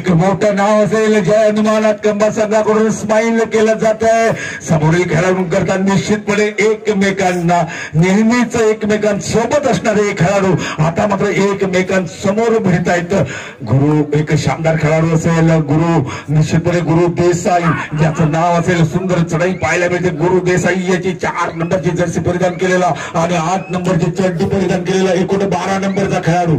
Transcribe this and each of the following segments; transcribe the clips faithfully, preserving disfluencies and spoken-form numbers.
मोठं नाव असेल जय हनुमानात कंबा संघाकडून स्माईल केलं जात आहे। समोरील खेळाडू करता निश्चितपणे एकमेकांना नेहमीच एकमेकांसोबत असणारे खेळाडू आता मात्र एकमेकांसमोर भिडत आहेत। गुरु एक शानदार खेळाडू असेल गुरु निश्चितपणे गुरु देसाई ज्याचं नाव असेल सुंदर चढाई पाहायला मिळते। गुरु देसाई याची चार नंबरची जर्सी परिधान केलेला आणि आठ नंबरची चड्डी परिधान केलेला एकूण बारा नंबरचा खेळाडू।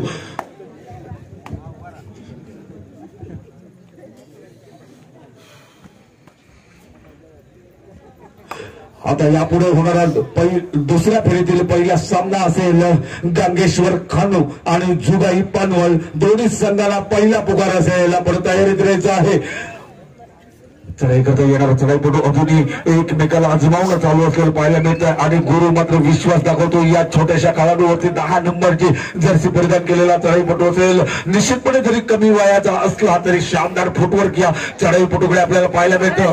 आता यापुढे होणारा दुसऱ्या फेरीतील पहिला सामना असेल गंगेश्वर खानू आणि जुगाई पानवल दोन्ही संघाला पहिला पुकार असेल। आपण तयारीत राहायचं आहे। चढाई करता येणारा चढाईपटू अजूनही एकमेकाला आजमावणं चालू असलेलं पाहायला मिळतं आणि गुरु मात्र विश्वास दाखवतो। या छोट्याशा खेळाडूवरती दहा नंबरची जर्सी परिधान केलेला चढाईपटू असेल। निश्चितपणे जरी कमी वयाचा असला तरी शानदार फुटवर्क या चढाईपटूकडे आपल्याला पाहायला मिळतं।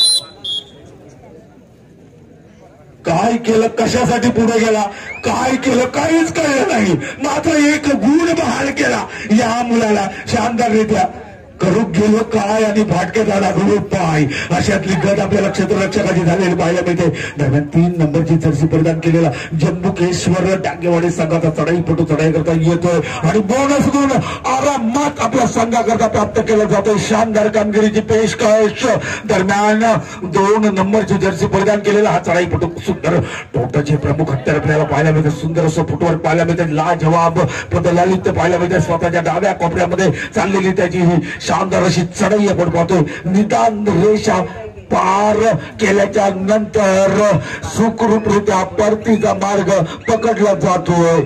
काय केलं कशासाठी पुढे गेला काय केलं काहीच कळलं नाही मात्र एक गुण बहाल केला या मुलाला शानदाररित्या। करू गेलो काय आणि फाटक्यात आला गुरु पाय अशातली गत आपल्याला क्षेत्ररक्षकाची झालेली पाहायला मिळते। दरम्यान तीन नंबरची जर्सी परिधान केलेला जम्बुकेश्वर टांगेवाडी संघाचा चढाईपटू चढाई करता येतोय आणि बोनस गुण आरामात आपल्या संघाकरता प्राप्त केला जातोय। शानदार कामगिरीची पेशकश दरम्यान दोन नंबरची जर्सी परिधान केलेला हा चढाईपटू सुंदर टोटाचे प्रमुख हत्यार आपल्याला पाहायला मिळते। सुंदर असं फुटवर्क पाहायला मिळते लाजवाब पदलालित्य पाहायला मिळते। स्वतःच्या डाव्या कोपऱ्यामध्ये चाललेली त्याची ही शानदार अशी चढाई आपण पाहतोय। निदान रेषा पार केल्याच्या नंतर सुखरूपरित्या परतीचा मार्ग पकडला जातोय।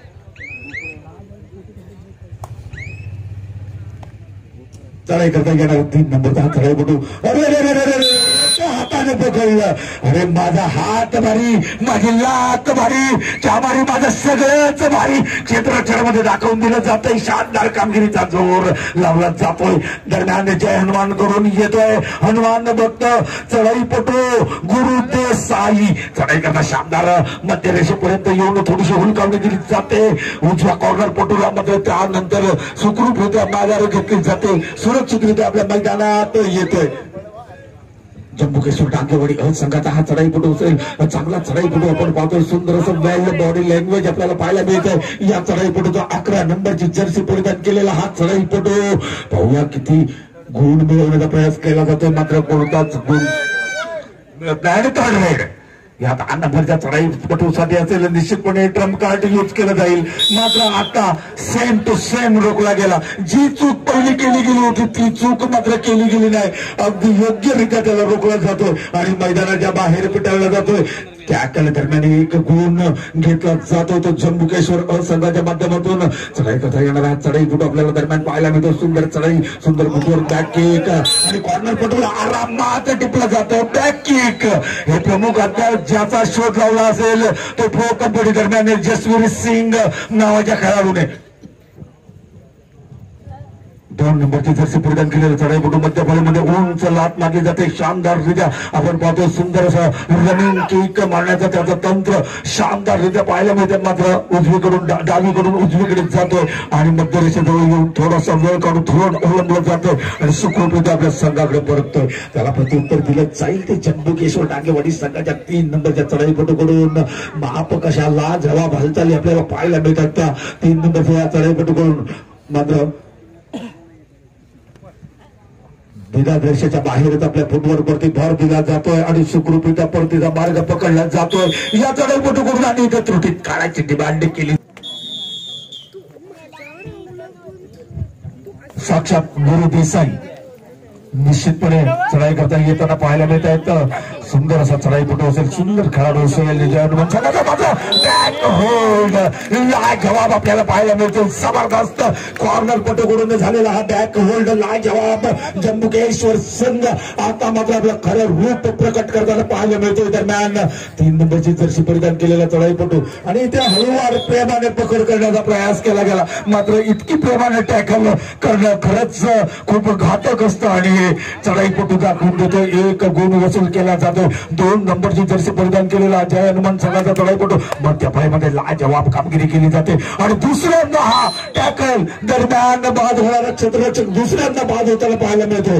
चढाई करता येणार तीन नंबरचा चढाईपटू अरे हाताने पकडलं अरे माझा हात भारी माझी लात भारी त्या भारी माझं सगळंच भारी क्षेत्ररक्षणामध्ये दाखवून दिलं जातंय। शानदार कामगिरीचा जोर लावला जातोय। दरम्यान जय हनुमान करून येतोय हनुमान भक्त चढाईपटू गुरु देसाई चढाई करता शानदार मध्य रेषेपर्यंत येऊन थोडीशी हुलकावणी दिली जाते। उजव्या कॉर्नर पटूला मात्र त्यानंतर सुखरूपरित्या माघार घेतली जाते। सुरक्षितरित्या आपल्या मैदानात येतोय। जम्बुकेश्वर टांगेवाडी संघाचा हा चढाईपटू असेल चांगला चढाईपटू आपण पाहतोय। सुंदर असं वेल बॉडी लँग्वेज आपल्याला पाहायला मिळतंय। या चढाईपटूचा अकरा नंबरची जर्सी परिधान केलेला हा चढाईपटू पाहूया किती गुण मिळवण्याचा प्रयास केला जातोय मात्र कोणताच गुण मिळत नाही। यात नंबरच्या चढाईपटूसाठी असेल निश्चितपणे ट्रम्प कार्ड यूज केलं जाईल मात्र आता सेम टू सेम रोखला गेला। जी चूक पहिली केली गेली होती ती चूक मात्र केली गेली नाही। अगदी योग्यरित्या त्याला रोखला जातोय आणि मैदानाच्या बाहेर पिटाळला जातोय। टॅकल दरम्यान एक गुण घेतला जातो तो जम्बुकेश्वर संघाच्या माध्यमातून। चढाई करता येणारा हा चढाईपटू आपल्याला दरम्यान पाहायला मिळतो। सुंदर चढाई सुंदर फुटवर बॅक किक आणि कॉर्नर पटूला आरामात टिपला जातो बॅक किक। हे प्रमुख हत्यार ज्याचा शोध लावला असेल तो प्रो कबड्डी दरम्यान जसवीर सिंग नावाच्या खेळाडूने दोन नंबरची जर्सी परिधान केलेलं चढाईपटू मध्य फळीमध्ये उंच लात मारली जाते। शानदाररित्या आपण पाहतोय सुंदर असं रनिंग किक मारण्याचं त्याचं तंत्र शानदाररित्या पाहायला मिळते मात्र उजवीकडून डावीकडून उजवीकडे जातोय आणि मध्य रेषेजवळ येऊन थोडासा वेळ काढून थोडं अवलंबलं जातोय आणि सुखरूपरित्या आपल्या संघाकडे परततोय। त्याला प्रत्युत्तर दिलं जाईल ते जम्बुकेश्वर टांगेवाडी संघाच्या तीन नंबरच्या चढाईपटूकडून माप कशा लाजवाब हालचाली आपल्याला पाहायला मिळतात त्या तीन नंबरच्या या चढाईपटूकडून मात्र बिना रेषेच्या बाहेरच आपल्या फुटवर्कवरती भर दिला जातोय आणि सुखरूपरित्या परतीचा मार्ग पकडला जातोय। या चढाईपटूकडून आणि इथं त्रुटीत काढायची डिमांड केली। साक्षात गुरु देसाई निश्चितपणे चढाई करता येताना पाहायला मिळत आहेत। सुंदर असा चढाईपटू असेल सुंदर खेळाडू असेल लाजवाब आपल्याला पाहायला मिळतो। जबरदस्त कॉर्नर पटूकडून झालेला हा बॅक होल्ड लाजवाब जम्बुकेश्वर संघ आता मात्र आपलं खरं रूप प्रकट करताना पाहायला मिळतोय। दरम्यान तीन नंबरची जर्सी परिधान केलेला चढाईपटू आणि इथे हळूवार प्रेमाने पकड करण्याचा प्रयास केला गेला मात्र इतकी प्रेमाने टॅकल करणं खरंच खूप घातक असतं आणि चढाईपटू दाखवून देतो। एक गुण वसूल केला जातो होते. दोन नंबरची जर्सी परिधान केलेला जय हनुमान संघाचा चढाईपटू मध्य पायामध्ये लाजवाब कामगिरी केली जाते. आणि दुसऱ्यांदा हा टॅकल दरम्यान बाद होणारा क्षेत्ररक्षक दुसऱ्यांदा बाद होताना पाहायला मिळतोय.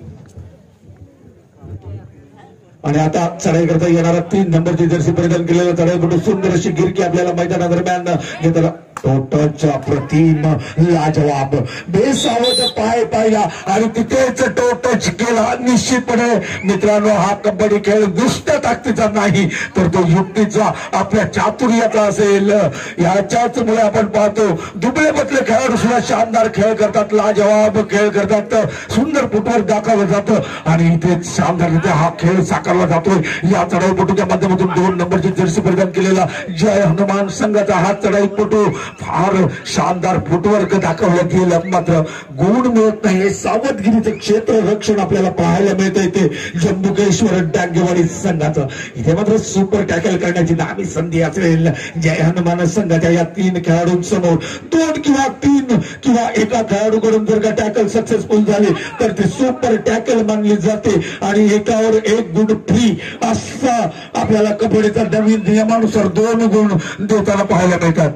आणि आता चढाई करता येणारा तीन नंबरची जर्सी परिधान केलेला चढाईपटू सुंदर अशी गिरकी आपल्याला मैदानादरम्यान घेताना टोटलचा प्रतिम लाजवाब बेसावध पाय पाहिला आणि तिथेच टोटच केला. निश्चितपणे मित्रांनो हा कबड्डी खेळ नुसत्या ताकदीचा नाही तर तो युक्तीचा आपल्या चातुर्याचा असेल. याच्याच मुळे आपण पाहतो दुबळे पतले खेळाडू सुद्धा शानदार खेळ करतात, लाजवाब खेळ करतात, सुंदर फुटवर दाखवलं जातं आणि इथे शानदाररित्या हा खेळ साकारला जातोय. या चढाईपटूच्या माध्यमातून दोन नंबरची जर्सी परिधान केलेला जय हनुमान संघाचा हा चढाईपटू फार शानदार फुटवर्क दाखवलं गेलं मात्र गुण मिळत नाही. सावधगिरीचं क्षेत्र रक्षण आपल्याला पाहायला मिळतंय ते जंबुकेश्वर डांगेवाडी संघाचं. इथे मात्र सुपर टॅकल करण्याची नामी संधी असेल जय हनुमान संघाच्या या तीन खेळाडूंसमोर. दोन किंवा तीन किंवा एका खेळाडूकडून जर का टॅकल सक्सेसफुल झाली तर ते सुपर टॅकल मानली जाते आणि एकावर एक गुण फ्री असा आपल्याला कबड्डीच्या नवीन नियमानुसार दोन गुण देताना पाहायला मिळतात.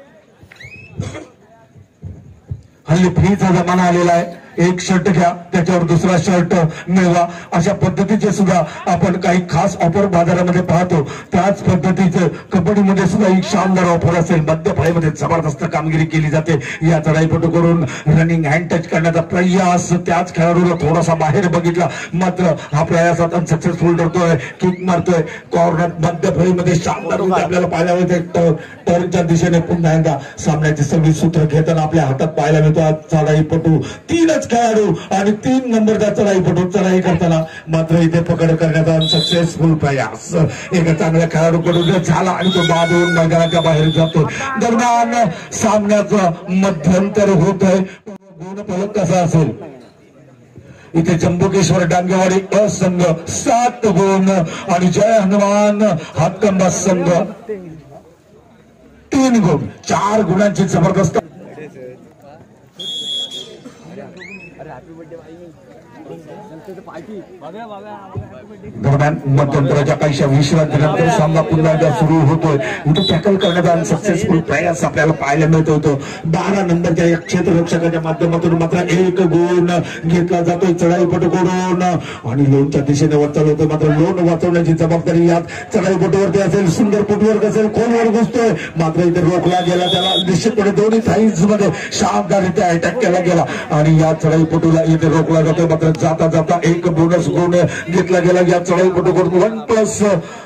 हल्ली फ्रीचा जमाना आलेला आहे. एक शर्ट घ्या त्याच्यावर दुसरा शर्ट मिळवा अशा पद्धतीचे सुद्धा आपण काही खास ऑफर बाजारामध्ये पाहतो. त्याच पद्धतीचे कबड्डीमध्ये सुद्धा एक शानदार ऑफर असेल. मध्य पायामध्ये जबरदस्त कामगिरी केली जाते. या चढाईपटू करून रनिंग हँड टच करण्याचा प्रयास त्याच खेळाडूला थोडासा बाहेर बघितला मात्र हा प्रयासात अनसक्सेसफुल ठरतोय. किक मारतोय कॉर्नर मध्य फळीमध्ये शानदार आपल्याला पाहायला मिळते. टर्नच्या दिशेने पुन्हा एकदा सामन्याची सगळी सूत्र घेताना आपल्या हातात पाहायला मिळतो. चढाईपटू तीनच खेळाडू आणि तीन नंबरचा चढाईपटू चढाई करताना मात्र इथे पकड करण्याचा अनसक्सेसफुल प्रयास एका चांगल्या खेळाडूकडून झाला आणि तो बाद होऊन मैदानाच्या बाहेर जातो. दरम्यान सामन्याचं मध्यंतर होत आहे. गुणफलक कसा असेल इथे जंबुकेश्वर डांगेवाडी अ संघ सात गुण आणि जय हनुमान हातकंबा संघ तीन गुण. चार गुणांची जबरदस्त दरम्यान मध्यंतराच्या काहीशा विश्रांतीनंतर सामना पुन्हा एकदा सुरू होतोय. इथे टॅकल करण्याचा अनसक्सेसफुल प्रयास आपल्याला पाहायला मिळत होतो. बारा नंबरच्या या क्षेत्ररक्षकाच्या माध्यमातून मात्र एक गुण घेतला जातोय चढाईपटूकडून आणि लोणच्या दिशेने वाटचाल होतोय. मात्र लोण वाचवण्याची जबाबदारी यात चढाईपटूवरती असेल. सुंदर फुटवर्क असेल, खोलवर घुसतोय मात्र इथे रोखला गेला. त्याला निश्चितपणे दोन्ही थाईज मध्ये शानदाररित्या अटॅक केला गेला आणि या चढाईपटूला इथे रोखला जातोय. मात्र जाता जाता एक बोनस गुण घेतला गेला. या चढाईपटूकडून वन प्लस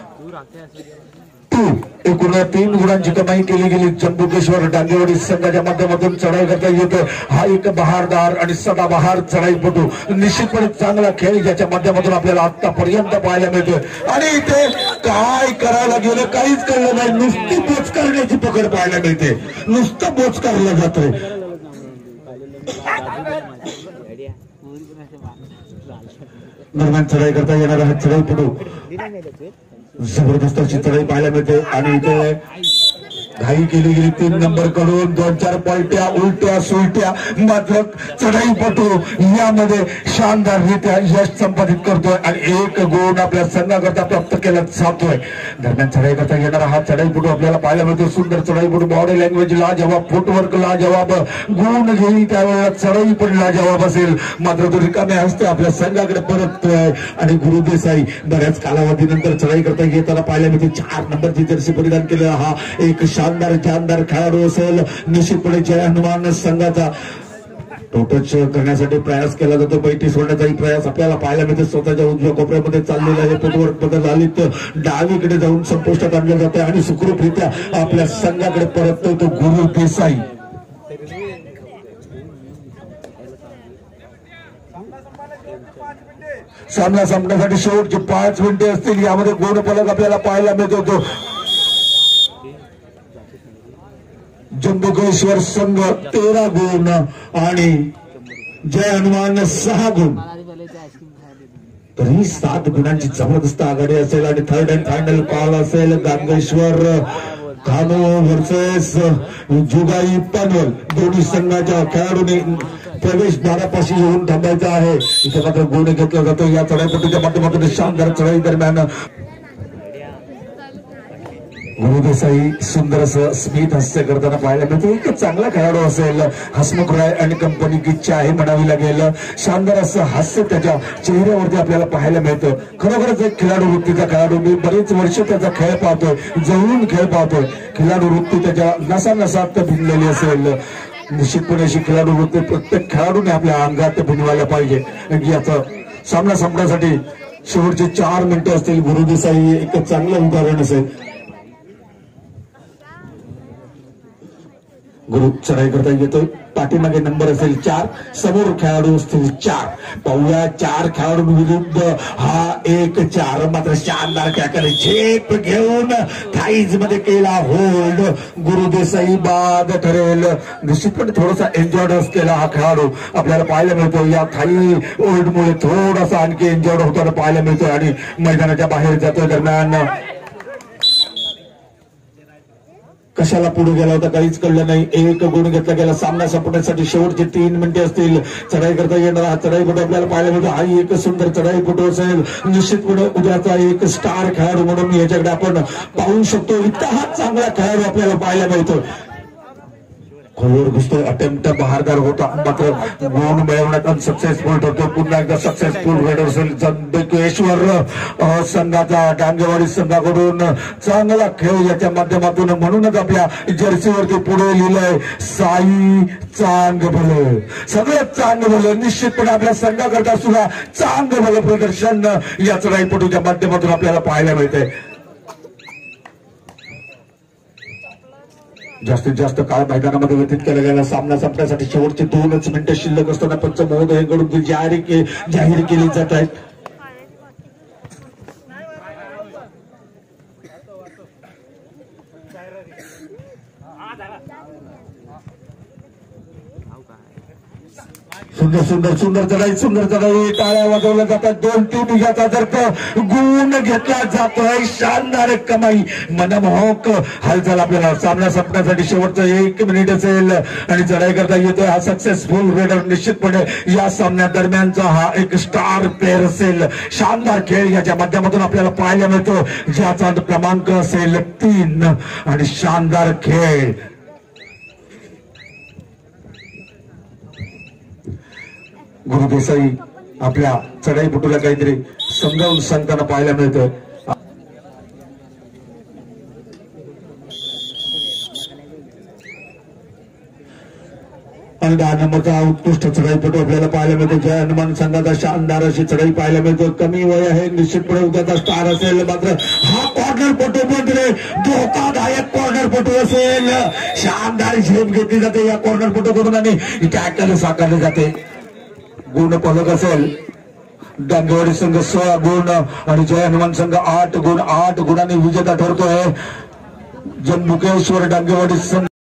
टू एकूण तीन गुणांची कमाई केली गेली. जंबुकेश्वर डांगेवाडी संघाच्या माध्यमातून चढाई करता येतो. हा एक बहारदार आणि सदाबहार चढाईपटू निश्चितपणे चांगला खेळ ज्याच्या माध्यमातून आपल्याला आतापर्यंत पाहायला मिळतोय. आणि इथे काय करायला गेलं काहीच कळलं नाही. नुसती बोच करण्याची पकड पाहायला मिळते. नुसतं बोच करलं जातोय. दरम्यान चढाई करता येणारा हा चढाईपटू जबरदस्त अशी चढाई पाहायला मिळते आणि इथे घाई केली गेली तीन नंबर कडून. दोन चार पलट्या उलट्या सुलट्या मात्र चढाईपटू यामध्ये शानदाररित्या यश संपादित करतोय आणि एक गुण आपल्या संघाकरता प्राप्त केला जातोय. दरम्यान चढाई करता येणारा हा चढाईपटू आपल्याला पाहायला मिळतो. सुंदर चढाईपटू, बॉडी लँग्वेज लाजवाब, फुटवर्क लाजवाब, गुण घेईल त्यावेळेला चढाई पण लाजवाब असेल. मात्र तो रिकाम्या हस्ते आपल्या संघाकडे परततोय आणि गुरु देसाई बऱ्याच कालावधीनंतर चढाई करता येताना पाहायला मिळते. चार नंबरची जर्सी परिधान केलेला हा एक शानदार जानदार खेळाडू असेल. निश्चितपणे जय हनुमान संघाचा टोटच करण्यासाठी प्रयास केला जातो. बैठी सोडण्याचाही प्रयास आपल्याला पाहायला मिळते. स्वतःच्या उजव्या कोपऱ्यामध्ये चाललेला हे फुटवर्क बदल झाली तर डावीकडे जाऊन संपुष्टात आणलं जाते आणि सुखरूपरित्या आपल्या संघाकडे परततो तो गुरु देसाई. सामना संपण्यासाठी शेवटचे पाच मिनिटे असतील. यामध्ये गुणफलक आपल्याला पाहायला मिळत होतो. जंबुकेश्वर संघ तेरा गुण आणि जय हनुमान सहा गुण. तरी सात गुणांची जबरदस्त आघाडी असेल आणि थर्ड अँड फायनल कॉल असेल गांगेश्वर खानो वर्सेस जुगाई पनवल दोन्ही संघाच्या खेळाडूंनी प्रवेशद्वारापाशी येऊन थांबायचं आहे. इथे मात्र गुण घेतला जातो. या चढाईपट्टीच्या माध्यमातून शानदार चढाई दरम्यान गुरुदेसाई सुंदर असं स्मित हास्य करताना पाहायला मिळतो. एक चांगला खेळाडू असेल हसमुख राय आणि कंपनी की चाही म्हणावी लागेल. शानदार असं हास्य त्याच्या चेहऱ्यावरती आपल्याला पाहायला मिळतं. खरोखरच एक खेळाडू वृत्तीचा खेळाडू. मी बरेच वर्ष त्याचा खेळ पाहतोय, जवळून खेळ पाहतोय. खेळाडू वृत्ती त्याच्या नसा नसात भिनलेली असेल. निश्चितपणे अशी खेळाडू वृत्ती प्रत्येक खेळाडूने आपल्या अंगात भिनवायला पाहिजे. याचा सामना संपण्यासाठी शेवटचे चार मिनिटं असतील. गुरुदेसाई एक चांगलं उदाहरण असेल. गुरु चढाई करता येतोय. पाठीमागे नंबर असेल चार, समोर खेळाडू असतील चार. पाहूया चार खेळाडूंविरुद्ध हा एक चार. मात्र शानदार टॅकल झेप घेऊन थाईज मध्ये केला होल्ड. गुरुदेसाई बाद ठरेल. निश्चितपणे थोडासा एन्जॉयड असलेला हा खेळाडू आपल्याला पाहायला मिळतो. या थाई होल्डमुळे थोडासा आणखी एन्जॉयड होताना पाहायला मिळतोय आणि मैदानाच्या बाहेर जातोय. दरम्यान कशाला पुढे गेला होता काहीच कळलं नाही. एक गुण घेतला गेला. सामना संपण्यासाठी शेवटचे तीन मिनिटे असतील. चढाई करता येणार हा चढाईपटू आपल्याला पाहायला मिळतो. हा एक सुंदर चढाईपटू असेल. निश्चितपणे उद्याचा एक स्टार खेळाडू म्हणून याच्याकडे आपण पाहू शकतो. इतका हा चांगला खेळाडू आपल्याला पाहायला मिळतो. खोलवर घुसतोय. अटेम्प्ट बहारदार होता मात्र गुण मिळवण्यात अनसक्सेसफुल ठरतो. पुन्हा एकदा सक्सेसफुल रेडर असेल चंदेश्वर संघाचा. डांगेवाडी संघाकडून चांगला खेळ याच्या माध्यमातून. म्हणूनच आपल्या जर्सीवरती पुढे लिहिलंय साई चांग भलं. सगळं चांग भलं. निश्चितपणे आपल्या संघाकरता सुद्धा चांग भलं प्रदर्शन या चढाईपटूच्या माध्यमातून आपल्याला पाहायला मिळतंय. जास्तीत जास्त काळ मैदानामध्ये व्यतीत केला गेला. सामना संपण्यासाठी शेवटचे दोनच मिनिटं शिल्लक असताना पंच महोदयांकडून जाहीर जाहीर केली जात आहेत. सुंदर सुंदर सुंदर चढाई सुंदर चढाई. टाळ्या वाजवल्या जातात. दोन तीन याचा जर गुण घेतला जातोय. शानदार कमाई मनमोहक हालचाल. आपल्याला सामना संपण्यासाठी शेवटचं एक मिनिट असेल आणि चढाई करता येतोय. हा सक्सेसफुल रेडर निश्चितपणे या सामन्या दरम्यानचा हा एक स्टार प्लेअर असेल. शानदार खेळ याच्या माध्यमातून आपल्याला पाहायला मिळतो. ज्याचा क्रमांक असेल तीन आणि शानदार खेळ. गुरुदेसाई आपल्या चढाईपटूला काहीतरी समजावून सांगताना पाहायला मिळतं. आणि दहा नंबरचा उत्कृष्ट चढाईपटू आपल्याला पाहायला मिळतो. जय हनुमान संघाचा शानदार अशी चढाई पाहायला मिळतो. कमी वय आहे. निश्चितपणे उद्याचा स्टार असेल. मात्र हा कॉर्नर पटू मध्ये धोकादायक कॉर्नर पटू असेल. शानदार झेप घेतली जाते या कॉर्नर पटूकडून आणि टॅकल साकारले जाते. गुण पलक असेल. डांगेवाडी संघ सोळा गुण आणि जय हनुमान संघ आठ गुण. आठ गुणांनी विजेता ठरतोय. जन्मुकेश्वर डांगेवाडी संघ.